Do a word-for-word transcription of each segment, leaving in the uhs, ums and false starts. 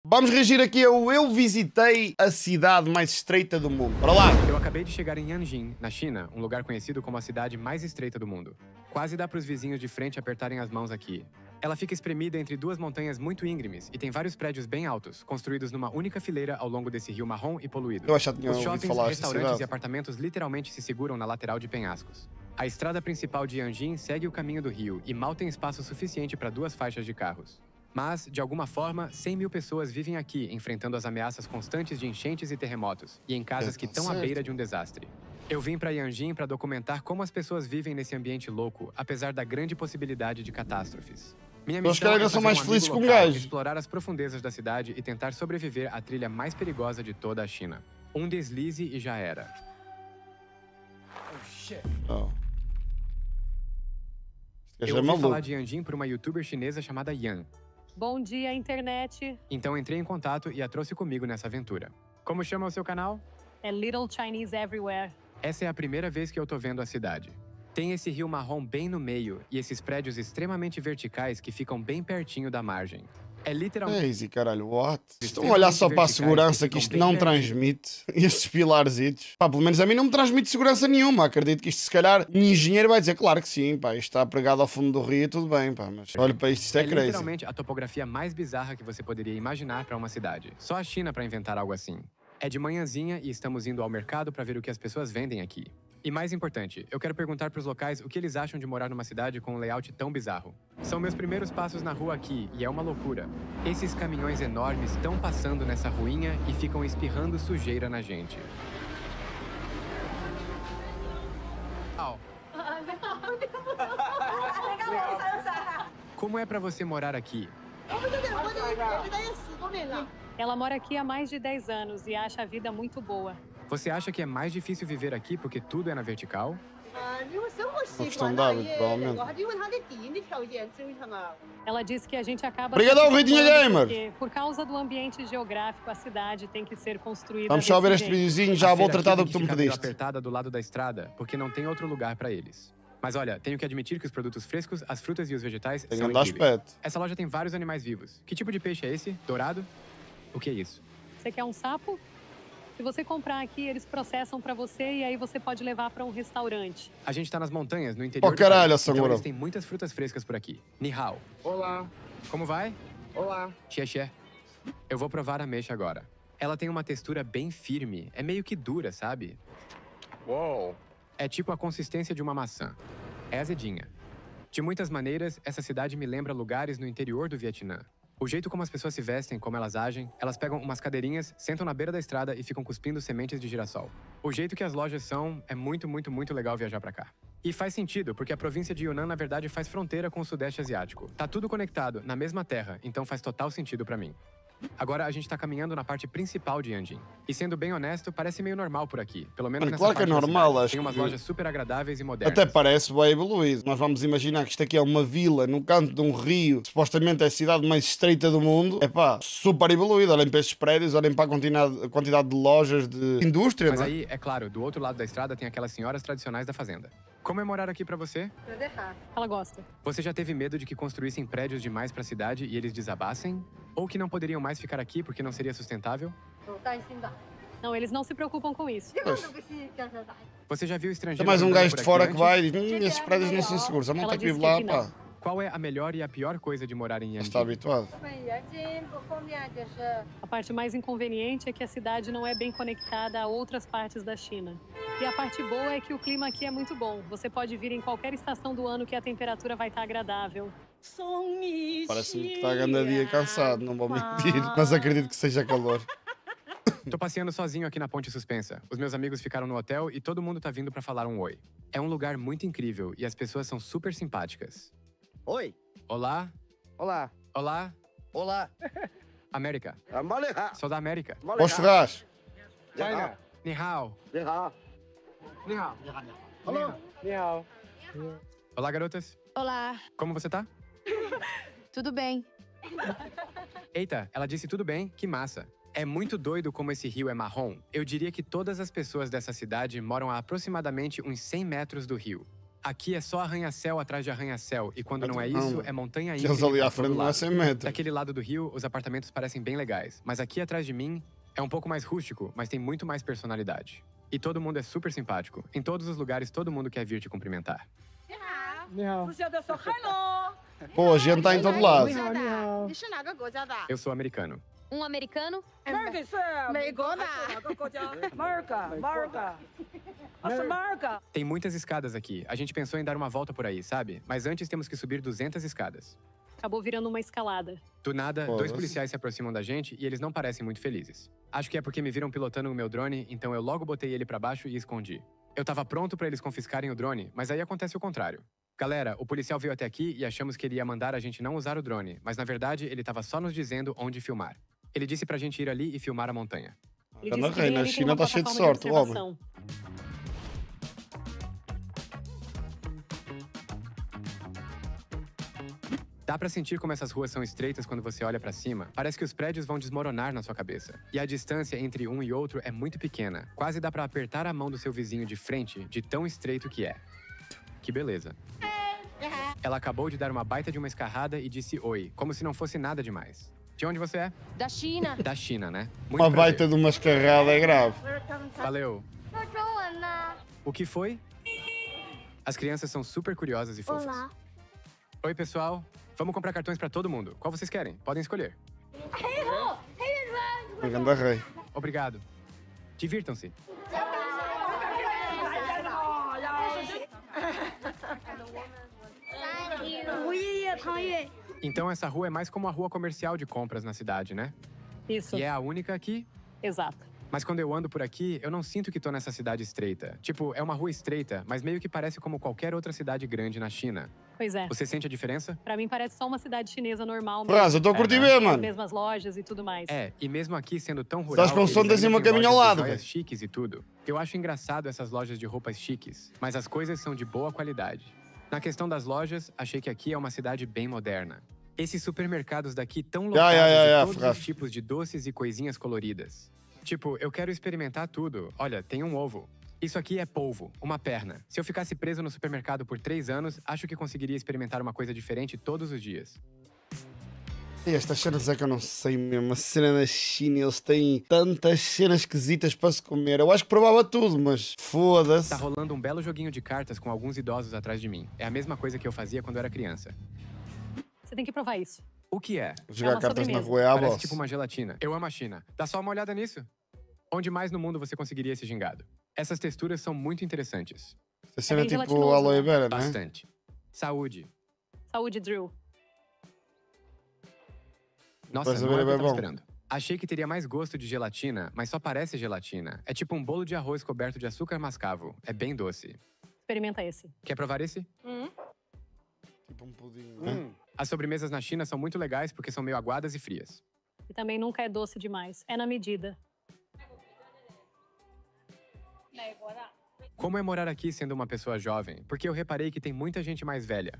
Vamos reagir aqui ao Eu Visitei a Cidade Mais Estreita do Mundo. Bora lá! Eu acabei de chegar em Yanjing, na China, um lugar conhecido como a cidade mais estreita do mundo. Quase dá para os vizinhos de frente apertarem as mãos aqui. Ela fica espremida entre duas montanhas muito íngremes e tem vários prédios bem altos, construídos numa única fileira ao longo desse rio marrom e poluído. Eu já tinha Os ouvido shoppings, falar desta restaurantes cidade. e apartamentos literalmente se seguram na lateral de penhascos. A estrada principal de Yanjing segue o caminho do rio e mal tem espaço suficiente para duas faixas de carros. Mas, de alguma forma, cem mil pessoas vivem aqui, enfrentando as ameaças constantes de enchentes e terremotos, e em casas que estão à beira de um desastre. Eu vim para Yanjing para documentar como as pessoas vivem nesse ambiente louco, apesar da grande possibilidade de catástrofes. Minha Os caras ainda são mais felizes que um gajo. Explorar as profundezas da cidade e tentar sobreviver à trilha mais perigosa de toda a China. Um deslize e já era. Oh, shit. Oh. Eu ouvi falar de Yanjing por uma youtuber chinesa chamada Yan. Bom dia, internet. Então entrei em contato e a trouxe comigo nessa aventura. Como chama o seu canal? É Little Chinese Everywhere. Essa é a primeira vez que eu tô vendo a cidade. Tem esse rio marrom bem no meio e esses prédios extremamente verticais que ficam bem pertinho da margem. É literalmente... Easy, caralho, what? Estão a olhar só para a segurança que isto não transmite. E estes pilarzitos. Pá, pelo menos a mim não me transmite segurança nenhuma. Acredito que isto, se calhar, um engenheiro vai dizer, claro que sim, pá, isto está pregado ao fundo do rio e tudo bem, pá. Mas olha para isto, isto é, é crazy. literalmente a topografia mais bizarra que você poderia imaginar para uma cidade. Só a China para inventar algo assim. É de manhãzinha e estamos indo ao mercado para ver o que as pessoas vendem aqui. E mais importante, eu quero perguntar para os locais o que eles acham de morar numa cidade com um layout tão bizarro. São meus primeiros passos na rua aqui e é uma loucura. Esses caminhões enormes estão passando nessa ruinha e ficam espirrando sujeira na gente. Au. Como é para você morar aqui? Ela mora aqui há mais de dez anos e acha a vida muito boa. Você acha que é mais difícil viver aqui porque tudo é na vertical? Uma questão de hábito, provavelmente. Ela disse que a gente acaba... Obrigado, Vitinha Gamer! Porque, por causa do ambiente geográfico, a cidade tem que ser construída... Vamos só ver este videozinho, já vou tratar do que tu me pediste. Apertada do lado da estrada, porque não tem outro lugar para eles. Mas olha, tenho que admitir que os produtos frescos, as frutas e os vegetais tem são um incríveis. aspecto. Essa loja tem vários animais vivos. Que tipo de peixe é esse? Dourado? O que é isso? Você quer um sapo? Se você comprar aqui, eles processam pra você e aí você pode levar pra um restaurante. A gente tá nas montanhas, no interior oh, caralho, do país, então eles têm muitas frutas frescas por aqui. Ni hao. Olá. Como vai? Olá. Xie xie. Eu vou provar a ameixa agora. Ela tem uma textura bem firme. É meio que dura, sabe? Uou. É tipo a consistência de uma maçã. É azedinha. De muitas maneiras, essa cidade me lembra lugares no interior do Vietnã. O jeito como as pessoas se vestem, como elas agem, elas pegam umas cadeirinhas, sentam na beira da estrada e ficam cuspindo sementes de girassol. O jeito que as lojas são, é muito, muito, muito legal viajar pra cá. E faz sentido, porque a província de Yunnan, na verdade, faz fronteira com o Sudeste Asiático. Tá tudo conectado, na mesma terra, então faz total sentido pra mim. Agora a gente tá caminhando na parte principal de Yanjing. E sendo bem honesto, parece meio normal por aqui. Pelo menos Mano, nessa claro que é parte da normal, cidade. acho Tem umas que... lojas super agradáveis e modernas. Até parece bem evoluído. Nós vamos imaginar que isto aqui é uma vila no canto de um rio, supostamente é a cidade mais estreita do mundo. É pá, super evoluído. Olhem para estes prédios, olhem para a quantidade, a quantidade de lojas de indústria. Mas não é? aí, é claro, do outro lado da estrada tem aquelas senhoras tradicionais da fazenda. Como é morar aqui pra você? Ela gosta. Você já teve medo de que construíssem prédios demais pra cidade e eles desabassem? Ou que não poderiam mais ficar aqui porque não seria sustentável? Não, eles não se preocupam com isso. Você já viu estrangeiros... Tem mais um andando gajo por de aqui fora que antes? vai e diz, hum, esses prédios não são seguros. Eu não Ela tenho que disse viver que lá, aqui pá. Qual é a melhor e a pior coisa de morar em Yanjing? Está habituado. A parte mais inconveniente é que a cidade não é bem conectada a outras partes da China. E a parte boa é que o clima aqui é muito bom. Você pode vir em qualquer estação do ano que a temperatura vai estar agradável. Parece-me que está a cada dia cansado, não vou mentir. Mas acredito que seja calor. Tô passeando sozinho aqui na Ponte Suspensa. Os meus amigos ficaram no hotel e todo mundo tá vindo pra falar um oi. É um lugar muito incrível e as pessoas são super simpáticas. Oi. Olá. Olá. Olá. Olá. América. Maleha. Sou da América. Os Ferraz. China. Ni hao. Ni hao. Ni hao. Alô. Ni hao. Olá, garotas. Olá, Como você tá? tudo bem? Eita, ela disse tudo bem, que massa. É muito doido como esse rio é marrom. Eu diria que todas as pessoas dessa cidade moram a aproximadamente uns cem metros do rio. Aqui é só arranha-céu atrás de arranha-céu. E quando não é Não, isso, mano. é montanha Aqueles íngreme ali à pra frente todo não é lado. cem metros. Daquele lado do rio, os apartamentos parecem bem legais. Mas aqui atrás de mim, é um pouco mais rústico, mas tem muito mais personalidade. E todo mundo é super simpático. Em todos os lugares, todo mundo quer vir te cumprimentar. Pô, a gente tá em todo lado. 你是哪个国家的？ Eu sou americano. Um americano? 美国的。 Tem muitas escadas aqui. A gente pensou em dar uma volta por aí, sabe? Mas antes temos que subir duzentas escadas. Acabou virando uma escalada. Do nada, Pô, dois nossa. policiais se aproximam da gente e eles não parecem muito felizes. Acho que é porque me viram pilotando o meu drone, então eu logo botei ele pra baixo e escondi. Eu tava pronto pra eles confiscarem o drone, mas aí acontece o contrário. Galera, o policial veio até aqui e achamos que ele ia mandar a gente não usar o drone, mas na verdade ele tava só nos dizendo onde filmar. Ele disse pra gente ir ali e filmar a montanha. Ele Ana disse que Reina, bem a ali tem China uma tá cheia de plataforma sorte, o homem. observação. Dá pra sentir como essas ruas são estreitas quando você olha pra cima. Parece que os prédios vão desmoronar na sua cabeça. E a distância entre um e outro é muito pequena. Quase dá pra apertar a mão do seu vizinho de frente, de tão estreito que é. Que beleza. Ela acabou de dar uma baita de uma escarrada e disse oi, como se não fosse nada demais. De onde você é? Da China. Da China, né? Muito Uma prazer. baita de uma escarrada é grave. Valeu. O que foi? As crianças são super curiosas e fofas. Olá. Oi, pessoal. Vamos comprar cartões pra todo mundo. Qual vocês querem? Podem escolher. Uma grande rei. Obrigado. Divirtam-se. Então essa rua é mais como a rua comercial de compras na cidade, né? Isso, E é a única aqui. exato. Mas quando eu ando por aqui, eu não sinto que tô nessa cidade estreita. Tipo, é uma rua estreita, mas meio que parece como qualquer outra cidade grande na China. Pois é. Você sente a diferença? Pra mim parece só uma cidade chinesa normal. Fraz, eu tô a curtir É, bem, As mano. mesmas lojas e tudo mais. É, e mesmo aqui sendo tão rural, Estás com eles sondas ainda e uma têm caminho ao lojas de lado, joias velho. chiques e tudo. Eu acho engraçado essas lojas de roupas chiques, mas as coisas são de boa qualidade. Na questão das lojas, achei que aqui é uma cidade bem moderna. Esses supermercados daqui tão lotados Ya, ya, ya, ya, de todos Ferraz. os tipos de doces e coisinhas coloridas. Tipo, eu quero experimentar tudo. Olha, tem um ovo. Isso aqui é polvo, uma perna. Se eu ficasse preso no supermercado por três anos, acho que conseguiria experimentar uma coisa diferente todos os dias. E estas cenas é que eu não sei mesmo. A cena da China, eles têm tantas cenas esquisitas para se comer. Eu acho que provava tudo, mas foda-se. Tá rolando um belo joguinho de cartas com alguns idosos atrás de mim. É a mesma coisa que eu fazia quando era criança. Você tem que provar isso. O que é? Jogar É uma cartas na sobremesa. rua é a Parece boss. tipo uma gelatina. Eu amo a China. Dá só uma olhada nisso. Onde mais no mundo você conseguiria esse gingado? Essas texturas são muito interessantes. Essa cena é bem tipo gelatinoso, aloe né? vera, né? Bastante. Saúde. Saúde, Drew. Nossa, Vai não saber, é o que eu é tava bom. esperando. Achei que teria mais gosto de gelatina, mas só parece gelatina. É tipo um bolo de arroz coberto de açúcar mascavo. É bem doce. Experimenta esse. Quer provar esse? Tipo um pudim, né? As sobremesas na China são muito legais porque são meio aguadas e frias. E também nunca é doce demais. É na medida. Como é morar aqui sendo uma pessoa jovem? Porque eu reparei que tem muita gente mais velha.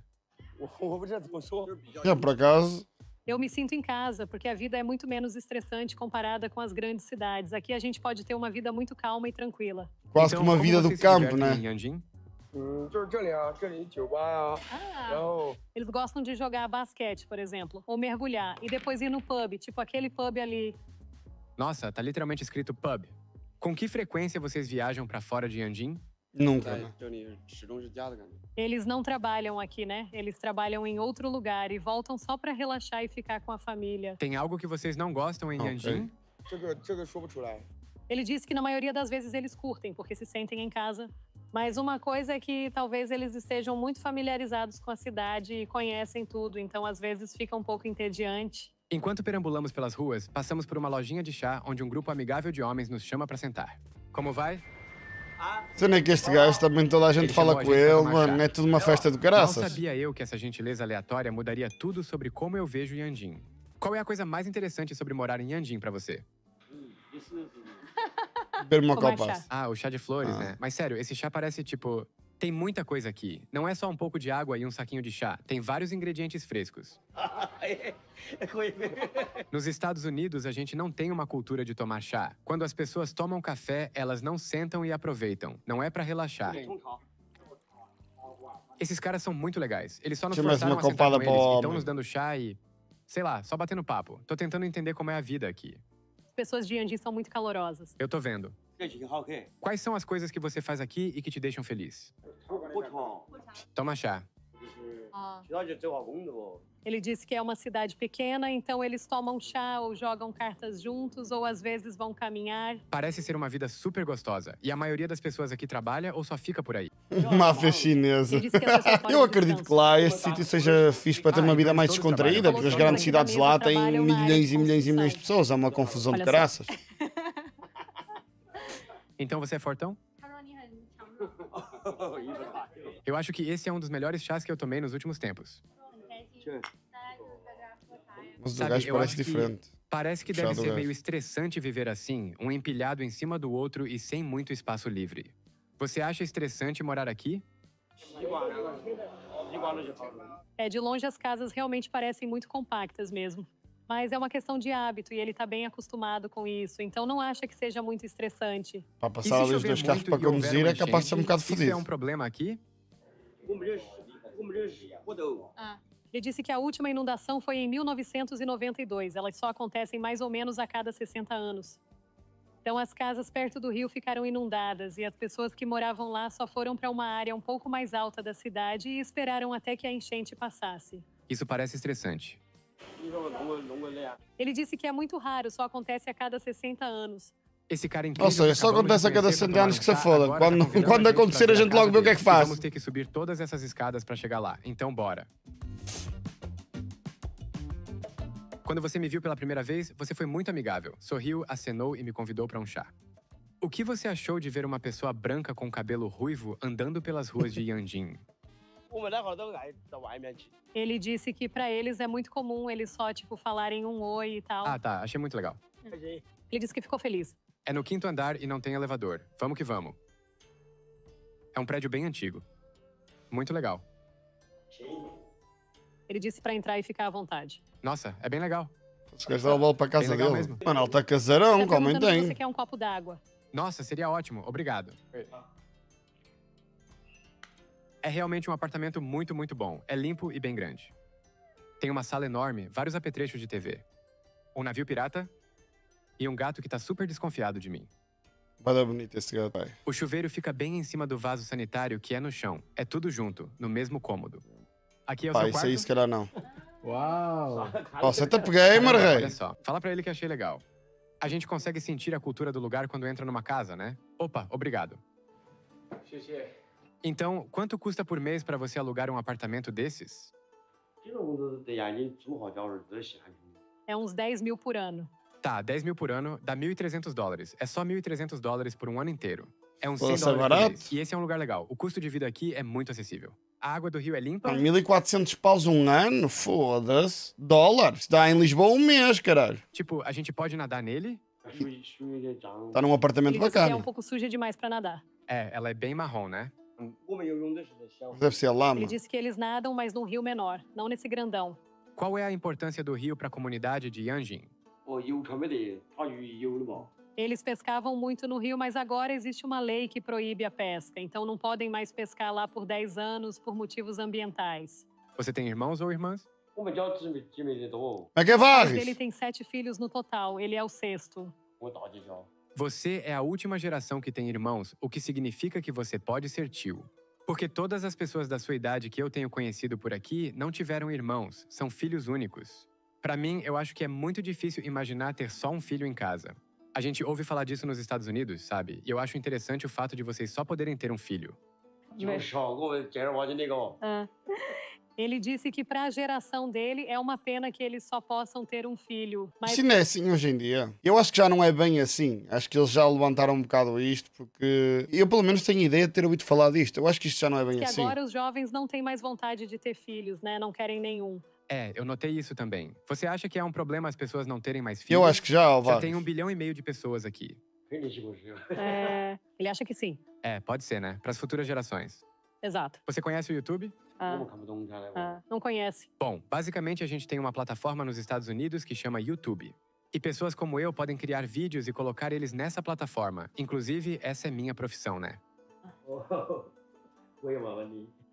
Já por acaso, Eu me sinto em casa, porque a vida é muito menos estressante comparada com as grandes cidades. Aqui a gente pode ter uma vida muito calma e tranquila. quase Então, que uma como vida do vocês se campo, divertem né? em Yanjin? 嗯，就是这里啊，这里酒吧啊， Ah, 然后 eles gostam de jogar basquete, por exemplo, ou mergulhar, e depois ir no pub, tipo aquele pub ali. Nossa, tá literalmente escrito pub. Com que frequência vocês viajam pra fora de Yanjin? Nunca, 在 né? 这里始终是家的感觉。 Eles não trabalham aqui, né? Eles trabalham em outro lugar e voltam só pra relaxar e ficar com a família. Tem algo que vocês não gostam em Ok. Yanjin? 这个这个说不出来。 Ele disse que na maioria das vezes eles curtem, porque se sentem em casa. Mas uma coisa é que talvez eles estejam muito familiarizados com a cidade e conhecem tudo, então às vezes fica um pouco entediante. Enquanto perambulamos pelas ruas, passamos por uma lojinha de chá onde um grupo amigável de homens nos chama pra sentar. Como vai? Cena é que este gajo também toda a gente Ele fala chamou a com gente pra ele, tomar mano. chá. É tudo uma festa do Não caraças. sabia eu que essa gentileza aleatória mudaria tudo sobre como eu vejo Yanjin. Qual é a coisa mais interessante sobre morar em Yanjin pra você? Beber uma Tomar copa. chá. Ah, o chá de flores, Ah. né? Mas sério, esse chá parece tipo... Tem muita coisa aqui. Não é só um pouco de água e um saquinho de chá. Tem vários ingredientes frescos. Nos Estados Unidos, a gente não tem uma cultura de tomar chá. Quando as pessoas tomam café, elas não sentam e aproveitam. Não é pra relaxar. Esses caras são muito legais. Eles só nos Tinha mais forçaram uma a sentar copada com para o eles e estão homem. nos dando chá e... sei lá, só batendo papo. Tô tentando entender como é a vida aqui. As pessoas de Yanji são muito calorosas. Eu tô vendo. 这几个好看， Quais são as coisas que você faz aqui e que te deixam feliz? 不长， Toma chá. 就是啊， 其他就走下工的不？ Ele disse que é uma cidade pequena, então eles tomam chá ou jogam cartas juntos, ou às vezes vão caminhar. Parece ser uma vida super gostosa. E a maioria das pessoas aqui trabalha ou só fica por aí. Máfia chinesa. Ele disse que as pessoas podem Eu acredito descansar. que lá este sítio seja fixe para ter Ah, uma então vida eles mais todos descontraída, trabalham. porque as Todos grandes aqui cidades da lá mesa têm trabalham na área milhões de e milhões e milhões de construção. pessoas. É uma confusão de Olha só. caraças. Então você é fortão? 他说你很强壮， 一分大。 Eu acho que esse é um dos melhores chás que eu tomei nos últimos tempos. 很开心。 这大家就是在这儿喝茶呀。 Mas o Sabe, gajo eu parece acho que- diferente. Parece que Chá deve do ser gajo. meio estressante viver assim, um empilhado em cima do outro e sem muito espaço livre. Você acha estressante morar aqui? 习惯了，习惯了就好了。 É, de longe as casas realmente parecem muito compactas mesmo. Mas é uma questão de hábito e ele tá bem acostumado com isso, então não acha que seja muito estressante. Para E passar se ali os chover dois carros muito para e houver conduzir uma é capaz de ser um enchente, bocado isso é fodido. um problema aqui? 我们这我们这活动， Ele disse que a última inundação foi em mil novecentos e noventa e dois. Elas só acontecem mais ou menos a cada sessenta anos. Então as casas perto do rio ficaram inundadas e as pessoas que moravam lá só foram para uma área um pouco mais alta da cidade e esperaram até que a enchente passasse. Isso parece estressante. 你说我弄个弄个那样， Ele disse que é muito raro, só acontece a cada sessenta anos. Esse cara incrível. Ou seja, que só acabamos de acontece a cada conhecer pra cento tomar anos um que se chá, foda. agora Quando- tá convidando quando a gente pra acontecer, ver a gente casa logo vê o que é dele. que E faz. Vamos ter que subir todas essas escadas pra chegar lá. Então bora. Quando você me viu pela primeira vez, você foi muito amigável. Sorriu, acenou e me convidou pra um chá. O que você achou de ver uma pessoa branca com cabelo ruivo andando pelas ruas de Yanjin? 我们那会儿都爱到外面去。 Ele disse que para eles é muito comum eles só, tipo, falarem um oi e tal. Ah, tá. Achei muito legal. Ele disse que ficou feliz. É no quinto andar e não tem elevador. Vamos que vamos. É um prédio bem antigo. Muito legal. Ele disse para entrar e ficar à vontade. Nossa, é bem legal. Esse gajo dá a bola para a casa Bem legal dele. mesmo. Mano, ele está casarão, Tá como perguntando se tem. você quer um copo d'água. Nossa, seria ótimo. Obrigado. É realmente um apartamento muito, muito bom. É limpo e bem grande. Tem uma sala enorme, vários apetrechos de T V. Um navio pirata e um gato que tá super desconfiado de mim. Vai dar bonito esse gato, pai. O chuveiro fica bem em cima do vaso sanitário que é no chão. É tudo junto, no mesmo cômodo. Aqui é o Pá, seu isso quarto? aí se calhar não. Uau! Ó, setup gamer, Caramba, rei. olha só, fala pra ele que achei legal. A gente consegue sentir a cultura do lugar quando entra numa casa, né? Opa, obrigado. 谢谢。 Então, quanto custa por mês pra você alugar um apartamento desses? 这种都是在眼睛租好觉儿都闲去。 É uns dez mil por ano. Tá, dez mil por ano dá mil e trezentos dólares. É só mil e trezentos dólares por um ano inteiro. É uns cem Nossa, é dólares por barato. mês. E esse é um lugar legal. O custo de vida aqui é muito acessível. A água do rio é limpa? Pá, mil e quatrocentos paus um ano? Foda-se. Dólares. Dá em Lisboa um mês, caralho. Tipo, a gente pode nadar nele? 水水的脏。 Está num apartamento Ele disse que é um bacana. pouco suja demais para nadar. É, ela é bem marrom, né? 我们游泳的是在小。 Deve ser a lama. Ele disse que eles nadam, mas num rio menor, não nesse grandão. Qual é a importância do rio pra comunidade de Yanjin? 哦，游船没得，他鱼游的嘛。 Eles pescavam muito no rio, mas agora existe uma lei que proíbe a pesca, então não podem mais pescar lá por dez anos por motivos ambientais. Você tem irmãos ou irmãs? 我们家姊妹姊妹的多， Como é que é Mas ele Varres? tem sete filhos no total, ele é o sexto. 我大姐家。 Você é a última geração que tem irmãos, o que significa que você pode ser tio. Porque todas as pessoas da sua idade que eu tenho conhecido por aqui não tiveram irmãos, são filhos únicos. Pra mim, eu acho que é muito difícil imaginar ter só um filho em casa. A gente ouve falar disso nos Estados Unidos, sabe? E eu acho interessante o fato de vocês só poderem ter um filho. 就是啊，我们见着娃就那个。 Ele disse que para a geração dele é uma pena que eles só possam ter um filho. Mas Isso não é assim hoje em dia. Eu acho que já não é bem assim. Acho que eles já levantaram um bocado isto, porque eu pelo menos tenho ideia de ter ouvido falar disto. Eu acho que isto já não é bem que assim. agora os jovens não têm mais vontade de ter filhos, né? Não querem nenhum. É, eu notei isso também. Você acha que é um problema as pessoas não terem mais filhos? Eu acho que já, ó, Já Varres. tem um bilhão e meio de pessoas aqui. 肯定是不是？ É, ele acha que sim. É, pode ser, né? Para as futuras gerações. Exato. Você conhece o YouTube? 我 Ah, 们看不懂看来。 ah, não conhece. Bom, basicamente a gente tem uma plataforma nos Estados Unidos que chama YouTube. E pessoas como eu podem criar vídeos e colocar eles nessa plataforma. Inclusive, essa é minha profissão, né? 哦，我也问问你。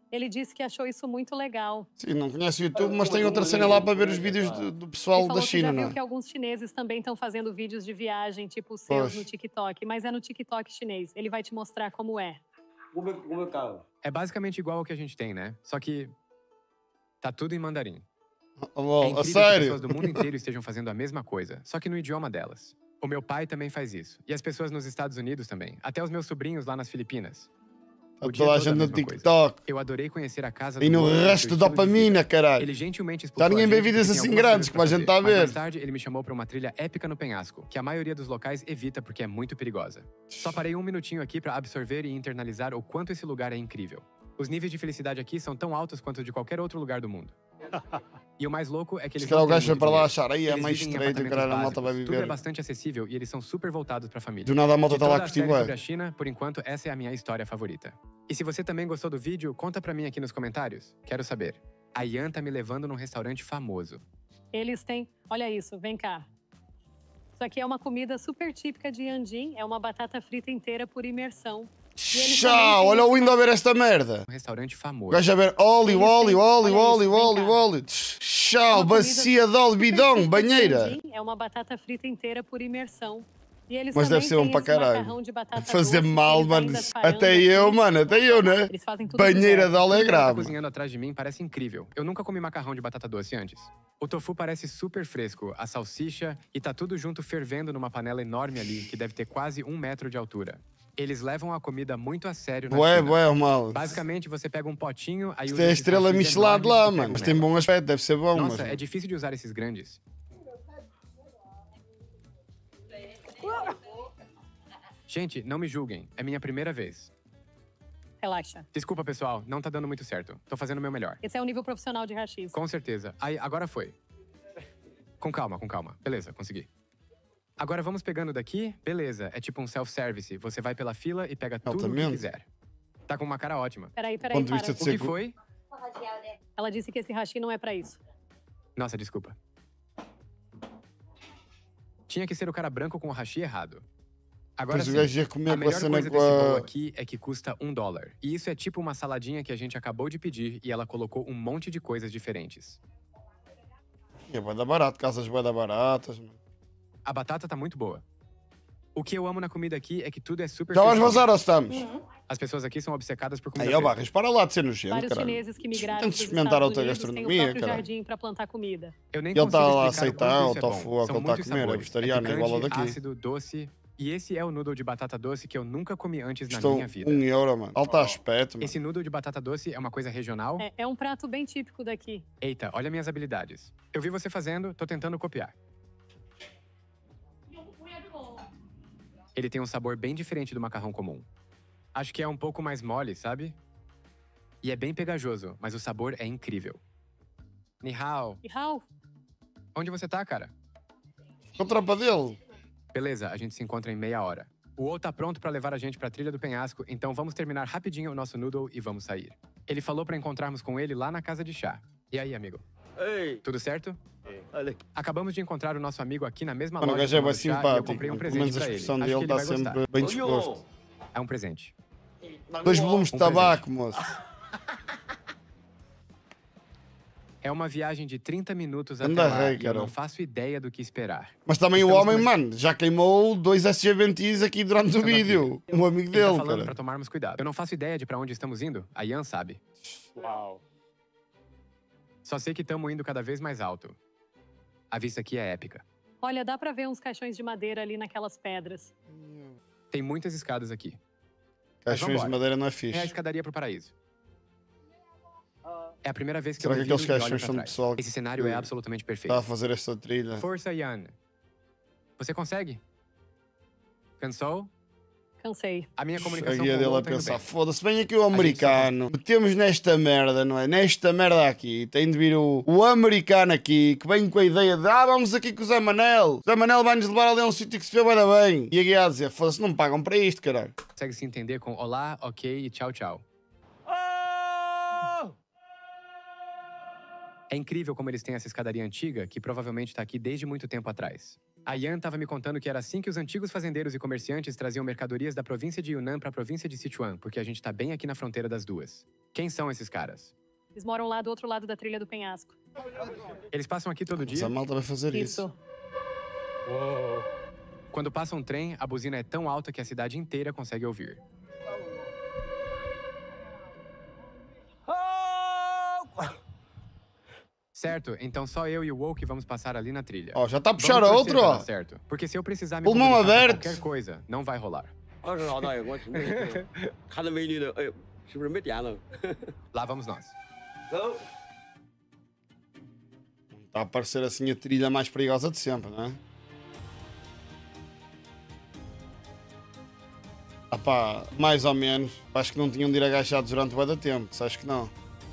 Ele disse que achou isso muito legal. Sim, não conhece o YouTube, mas tem outra cena lá para ver os vídeos do, do pessoal Ele falou da que China, já não viu é? que alguns chineses também estão fazendo vídeos de viagem, tipo os seus Pois. no TikTok, mas é no TikTok chinês. Ele vai te mostrar como é. É basicamente igual ao que a gente tem, né? Só que tá tudo em mandarim. Oh, É a incrível que sério? pessoas do mundo inteiro estejam fazendo a mesma coisa, só que no idioma delas. O meu pai também faz isso. E as pessoas nos Estados Unidos também. Até os meus sobrinhos lá nas Filipinas. O dia Toda a todo gente no mesma coisa. TikTok. Eu adorei conhecer a casa E do no outro, seu resto estilo da de vida. dopamina, caralho. Ele gentilmente Já expulsou ninguém a vê gente vídeos porque tem assim algumas grandes coisas como a pra gente fazer. tá a Mas ver. mais tarde, ele me chamou pra uma trilha épica no penhasco, que a maioria dos locais evita porque é muito perigosa. Só parei um minutinho aqui pra absorver e internalizar o quanto esse lugar é incrível. Os níveis de felicidade aqui são tão altos quanto de qualquer outro lugar do mundo. E o mais louco é que eles Se calhar não o têm gajo vai muito para lá dinheiro. achar, aí é Eles mais vivem em estreito, apartamentos caralho, a malta vai básicos. Tudo é viver. bastante acessível e eles são super voltados pra família. Do nada a malta De está lá toda a a curtir série sobre bué. a China, por enquanto, essa é a minha história favorita. E se você também gostou do vídeo, conta pra mim aqui nos comentários. Quero saber. A Yan tá me levando num restaurante famoso. Eles têm... Olha isso, vem cá. Isso aqui é uma comida super típica de Yanjin. É uma batata frita inteira por imersão. E eles também Tchau, têm olha o esse- Windows a ver esta merda. Um restaurante O famoso. gajo a ver óleo, Eles óleo, têm- óleo, olha óleo, isso, vem óleo, cá. óleo. Tchau, Uma comida bacia de óleo, super bidão, típica de banheira. Yanjin. É uma batata frita inteira por imersão. E eles Mas também deve ser bom têm para esse caralho. macarrão de batata Fazer doce, mal, eles mano. ainda farão Até aqui. eu, mano, até eu, né? Eles fazem tudo do Banheira zero. de óleo é Tudo que ela tá grave. cozinhando atrás de mim parece incrível. Eu nunca comi macarrão de batata doce antes. O tofu parece super fresco, a salsicha, e tá tudo junto fervendo numa panela enorme ali, que deve ter quase um metro de altura. Eles levam a comida muito a sério na Bué, China. bué, mal. Basicamente, você pega um potinho, aí Isto usa é a esses estrela hashis Michelin de enormes lá, e mano. pega Mas um tem nela. bom aspecto, deve ser bom, Nossa, mas... é difícil de usar esses grandes. Gente, não me julguem. É minha primeira vez. Relaxa. Desculpa, pessoal. Não tá dando muito certo. Tô fazendo o meu melhor. Esse é o nível profissional de hashis. Com certeza. Aí, agora foi. Com calma, com calma. Beleza, consegui. Agora vamos pegando daqui. Beleza, é tipo um self-service. Você vai pela fila e pega tudo o que Altamente. quiser. Tá com uma cara ótima. Peraí, peraí, Ponto de para. vista de O que ser- foi? Ela disse que esse hashi não é pra isso. Nossa, desculpa. Tinha que ser o cara branco com o hashi errado. Agora Pois o sim, gajo ia a comer com a melhor cena coisa com desse bowl a... aqui é que custa um dólar. E isso é tipo uma saladinha que a gente acabou de pedir e ela colocou um monte de coisas diferentes. É bué da barato, casas bué da baratas, mano. A batata tá muito boa. O que eu amo na comida aqui é que tudo é super Já vais fresquinho. vazar ou estamos? As pessoas aqui são obcecadas por comida Aí, ó fresca. Barras, para lá de ser nojento, Vários caralho. chineses que migraram Tem para de os experimentar Estados outra Unidos têm o gastronomia, próprio caralho. jardim para plantar comida. Eu nem Ele consigo tá lá a explicar o aceitar quanto o isso é tofu, bom. o que São ele tá a muitos comer, é sabores. vegetariano, é igual ao picante, daqui. ácido, doce. E esse é o noodle de batata doce que eu nunca comi antes na Custou minha vida. um euro, mano. Alto aspecto, mano. Esse noodle de batata doce é uma coisa regional? É, é um prato bem típico daqui. Eita, olha minhas habilidades. Eu vi você fazendo, tô tentando copiar. Ele tem um sabor bem diferente do macarrão comum. Acho que é um pouco mais mole, sabe? E é bem pegajoso, mas o sabor é incrível. Ni hao. E Raul, Onde você tá, cara? Com a tropa dele. Beleza, a gente se encontra em meia hora. O O tá pronto pra levar a gente pra trilha do penhasco, então vamos terminar rapidinho o nosso noodle e vamos sair. Ele falou pra encontrarmos com ele lá na casa de chá. E aí, amigo? Ei, Tudo certo? olha. Acabamos de encontrar o nosso amigo aqui na mesma Mano, o loja gajo é tomando bem chá, e eu simpático. comprei um Pelo presente menos a pra ele. expressão Acho dele que ele está vai gostar. sempre bem disposto. É um presente. Dois volumes de Um tabaco, moço. É uma viagem de trinta minutos Anda até lá rei, e eu cara. não faço ideia do que esperar. Mas também o Estamos homem, come- mano, já queimou dois S G ventis aqui durante o Estamos aqui. vídeo. Um amigo Ele tá dele, falando pra cara. tomarmos cuidado. Eu não faço ideia de pra onde estamos indo. A Yan sabe. Uau. Só sei que estamos indo cada vez mais alto. A vista aqui é épica. olha, dá pra ver uns caixões de madeira ali naquelas pedras. Tem muitas escadas aqui. Mas Caixões de vambora. madeira não é É a fixe. escadaria pro paraíso. É a primeira vez que Será eu que me viro aqueles e olho caixões pra são do trás. pessoal Esse cenário que é absolutamente perfeito. Está a fazer esta trilha. Força, Yan. Você consegue? Cansou? Cansei. A minha A comunicação guia com o dele Lou a tá indo pensar, bem. foda-se, vem aqui o gente americano. Metemos nesta merda, não é? Nesta merda aqui. Tem de vir o, o americano aqui, que vem com a ideia de, ah, vamos aqui com o Zé Manel. O Zé Manel vai-nos levar ali a um sítio que se vê bem bem. E a guia a dizer, foda-se, não me pagam para isto, caralho. Consegue se entender com olá, ok e tchau, tchau. É incrível como eles têm essa escadaria antiga, que provavelmente tá aqui desde muito tempo atrás. A Yan tava me contando que era assim que os antigos fazendeiros e comerciantes traziam mercadorias da província de Yunnan pra província de Sichuan, porque a gente tá bem aqui na fronteira das duas. Quem são esses caras? Eles moram lá do outro lado da trilha do penhasco. Eles passam aqui todo Mas dia? a malta vai fazer isso. Isso. Uou. Quando passa um trem, a buzina é tão alta que a cidade inteira consegue ouvir. Certo, então só eu e o Woke vamos passar ali na trilha. Ó, já tá a puxar Vamos torcer outro, pra ó. dar certo, porque se eu precisar me Pulmão comunicar com aberto. qualquer coisa, não vai rolar. 二十老大爷，我真的看到美女了，哎呦，是不是没电了？ Lá vamos nós. 走。 Está a parecer assim a trilha mais perigosa de sempre, não é? Ah pá, mais ou menos. Acho que não tinham de ir agachados durante o bué da tempo. Acho que não.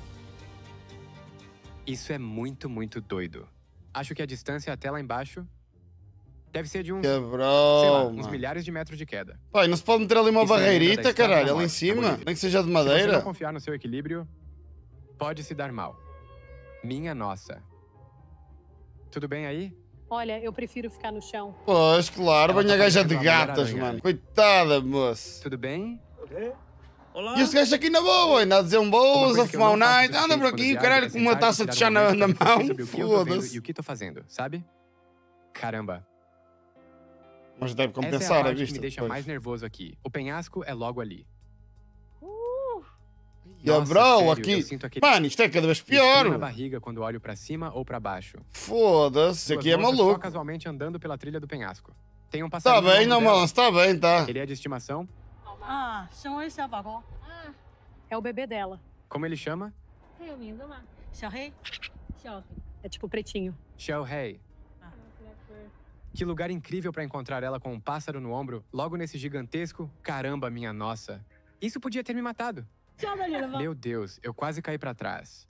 Isso é muito, muito doido. Acho que a distância até lá embaixo deve ser de uns, Quebrou, sei lá, uns mano. milhares de metros de queda. Pá, e não se pode meter ali uma Isso é lembra da barreirita, estrada da caralho, ali em morte, cima? Bolívia. Nem que seja de Se você não madeira. confiar no seu equilíbrio, pode se dar mal. Minha nossa. Tudo bem aí? Olha, eu prefiro ficar no chão. Pois, claro, Ela banha tá gaja parecendo de uma mulher gatas, aranha. mano. Coitada, moço. Tudo bem? E este gajo aqui na boa, ainda a dizer um Uma boas, coisa a que eu fumar um não faço night, o anda por suficiente aqui, quando caralho, viajo com é uma sentar e taça de chá tirar um na, momento na pra refletir mão. sobre o que eu tô vendo Foda-se. e o que tô fazendo, sabe? Caramba. Mas deve Essa é a compensar a parte que vista. me deixa depois. mais nervoso aqui. O penhasco é logo ali. E a Nossa, bro, sério, eu aqui. sinto aquele Mano, isto é cada vez frio pior. na barriga quando olho pra cima ou pra baixo. Foda-se, Duas aqui é moças Só maluco. casualmente andando pela trilha do penhasco. Tem um Tá passarinho bem, no não, ombro dela. balanço, tá bem, tá. Ele é de estimação. 啊，身为小宝宝， É o bebê dela. Como ele chama? 他有名字吗？ 小黑， 小黑。 É tipo pretinho. Xiaohei. Que lugar incrível pra encontrar ela com um pássaro no ombro, logo nesse gigantesco. Caramba, minha nossa. Isso podia ter me matado. 叫到你了吗？ Meu Deus, eu quase caí pra trás.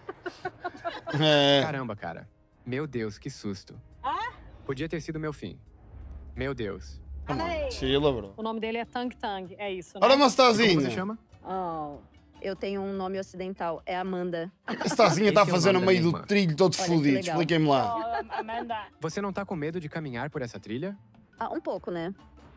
É. Caramba, cara. Meu Deus, que susto. Podia ter sido meu fim. Meu Deus. Chila, bro. O nome dele é Tang Tang, é isso, né? Olha uma E como você Stazinha. chama? Oh, eu tenho um nome ocidental, é Amanda. A Stazinha está a Esse é o fazer no nome da meio minha do irmã. trilho todo Olha que fodido. legal. Expliquem-me lá. Oh, Amanda. Você não tá com medo de caminhar por essa trilha? Ah, um pouco, né?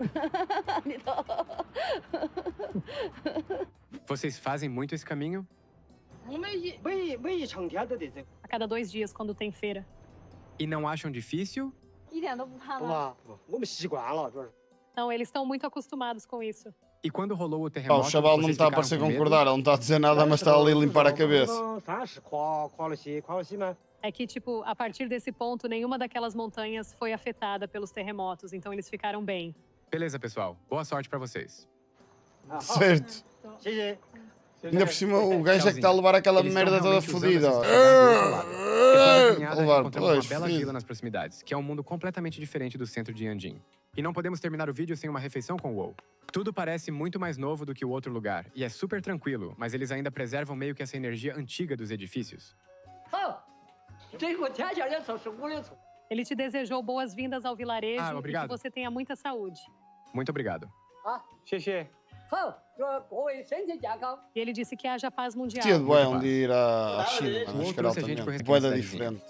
Vocês fazem muito esse caminho? 我们一每每一成天都得这个， A cada dois dias, quando tem feira. E não acham difícil? 一点都不怕不吗？ 吧？我们习惯了，主要是。 Não, eles estão muito acostumados com isso. E quando rolou o Pá, terremoto, o chaval não vocês está a ficaram parecer com medo? concordar, ele não está a dizer nada, mas está ali a limpar a cabeça. 三十跨跨了些，跨了些嘛。 É que, tipo, a partir desse ponto, nenhuma daquelas montanhas foi afetada pelos terremotos, então eles ficaram bem. Beleza, pessoal. Boa sorte pra vocês. 啊，好， Certo. 谢谢。 Ainda por cima, o gajo é que está a levar aquela Eles merda estão toda realmente usando fodida. essa ó. estrada do outro lado. Depois da caminhada, Levar, encontramos pois, uma bela fodido. vila nas proximidades, que é um mundo completamente diferente do centro de Yanjin. E não podemos terminar o vídeo sem uma refeição com o WoW. Tudo parece muito mais novo do que o outro lugar, e é super tranquilo, mas eles ainda preservam meio que essa energia antiga dos edifícios. 好，这个天下的错是我的错。 Ele te desejou boas-vindas ao vilarejo Ah, e que obrigado. você tenha muita saúde. Muito obrigado. 谢谢。 好，祝各位身体健康。 E ele disse que haja paz mundial. Tinha de bem Muito um fácil. de ir à à China, O mano, outro acho que era trouxe a gente altamente. por Boeda referência diferente.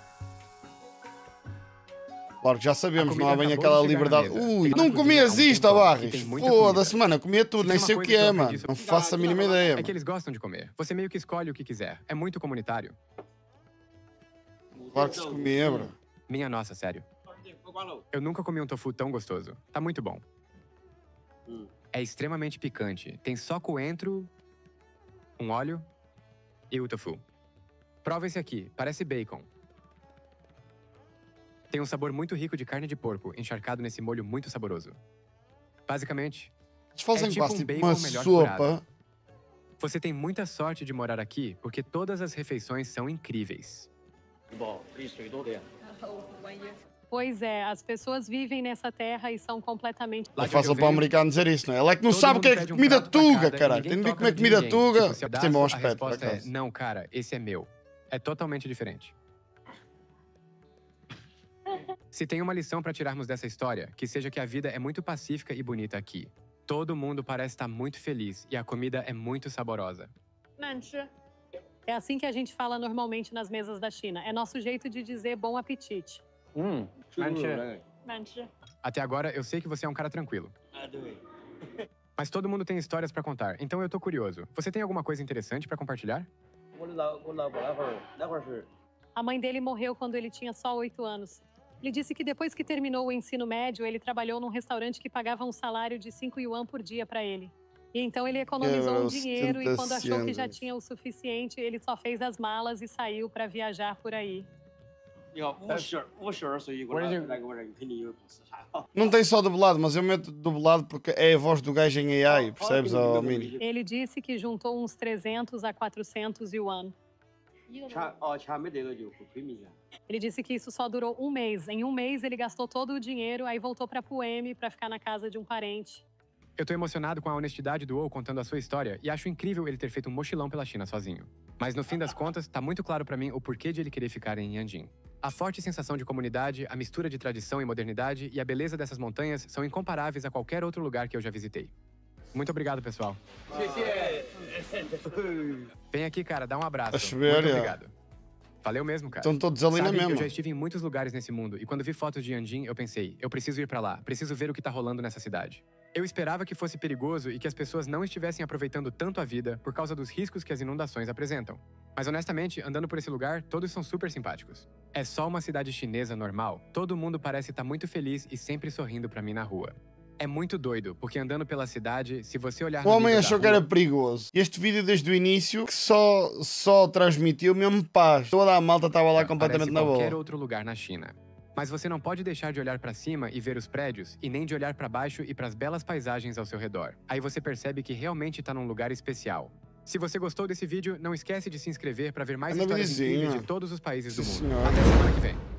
Claro que já sabemos, A não há comida bem acabou aquela de chegar na liberdade. mesa. Ui, Tá na não cozinha comias há um isto, tempão, Barris. e tem muita Foda-se, comida. mano, eu comia tudo, Se nem tem sei uma o coisa que que eu é, aprendi mano. sobre- Não faço a mínima ideia, É que mano. eles gostam de comer. Você meio que escolhe o que quiser. É muito comunitário. Claro que se comia, bro. Minha nossa, sério. Eu nunca comi um tofu tão gostoso. Tá muito bom. Hum. É extremamente picante. Tem só coentro, um óleo e o tofu. Prova esse aqui. Parece bacon. Tem um sabor muito rico de carne de porco, encharcado nesse molho muito saboroso. Basicamente, Eles fazem É tipo quase um tipo bacon uma melhor sopa. você tem muita sorte de morar aqui, porque todas as refeições são incríveis. 不，比水多点。 Pois é, as pessoas vivem nessa terra e são completamente... Lá É de onde fácil eu para o venho, americano dizer isso, não é? Ele é que não todo sabe o mundo que é pede um comida prato pra tuga, cada e caralho. ninguém Tem de ver toca como é no de comida ninguém. tuga. Tipo, se eu Tem bom daço, a aspecto, por resposta é, acaso. não, cara, esse é meu. É totalmente diferente. Se tem uma lição pra tirarmos dessa história, que seja que a vida é muito pacífica e bonita aqui. Todo mundo parece estar muito feliz e a comida é muito saborosa. 慢吃。 É assim que a gente fala normalmente nas mesas da China. É nosso jeito de dizer bom apetite. Hum, 难吃。 难吃。 Até agora, eu sei que você é um cara tranquilo. 啊，对。 Mas todo mundo tem histórias pra contar, então eu tô curioso. Você tem alguma coisa interessante pra compartilhar? 我的老我老婆那会儿那会儿是 A mãe dele morreu quando ele tinha só oito anos. Ele disse que depois que terminou o ensino médio, ele trabalhou num restaurante que pagava um salário de cinco yuan por dia pra ele. E então ele economizou É, um os dinheiro e quando achou que já setenta tinha o suficiente, ele só fez as malas e saiu pra viajar por aí. 你看五十五十二岁一个那那个人肯定有自杀。 Não tem só dublado, mas eu meto dublado porque é a voz do gajo em A I, percebes, ó, Mini? Ele disse que juntou uns trezentos a quatrocentos yuan. 钱哦钱没得了就不催命啊。 Ele disse que isso só durou um mês. Em um mês ele gastou todo o dinheiro, aí voltou pra Pueme pra ficar na casa de um parente. Eu tô emocionado com a honestidade do Ou contando a sua história e acho incrível ele ter feito um mochilão pela China sozinho. Mas no fim das contas, tá muito claro pra mim o porquê de ele querer ficar em Yanjing. A forte sensação de comunidade, a mistura de tradição e modernidade e a beleza dessas montanhas são incomparáveis a qualquer outro lugar que eu já visitei. Muito obrigado, pessoal. Vem aqui, cara, dá um abraço. A chover, Muito é. obrigado. Valeu mesmo, cara. Estão todos ali na Sabe, eu mesma. já estive em muitos lugares nesse mundo e quando vi fotos de Yanjing, eu pensei, eu preciso ir pra lá, preciso ver o que tá rolando nessa cidade. Eu esperava que fosse perigoso e que as pessoas não estivessem aproveitando tanto a vida por causa dos riscos que as inundações apresentam. Mas honestamente, andando por esse lugar, todos são super simpáticos. É só uma cidade chinesa normal. Todo mundo parece estar muito feliz e sempre sorrindo pra mim na rua. É muito doido, porque andando pela cidade, se você olhar O no homem nível da achou que rua- era perigoso. Este vídeo desde o início que só, só transmitiu mesmo paz. Toda a malta estava lá completamente parece na qualquer boa. outro lugar na China. Mas você não pode deixar de olhar pra cima e ver os prédios, e nem de olhar pra baixo e pras belas paisagens ao seu redor. Aí você percebe que realmente tá num lugar especial. Se você gostou desse vídeo, não esquece de se inscrever pra ver mais Anda histórias vizinho. incríveis de todos os países do Sim, mundo. senhor. Até semana que vem.